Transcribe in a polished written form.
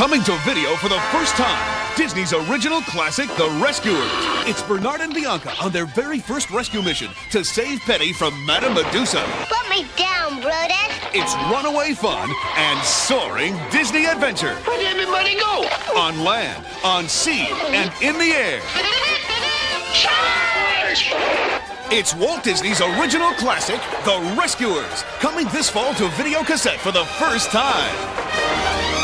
Coming to video for the first time, Disney's original classic, The Rescuers. It's Bernard and Bianca on their very first rescue mission to save Penny from Madame Medusa. Put me down, Brutus. It's runaway fun and soaring Disney adventure. Where'd everybody go? On land, on sea, and in the air. Charge! It's Walt Disney's original classic, The Rescuers, coming this fall to video cassette for the first time.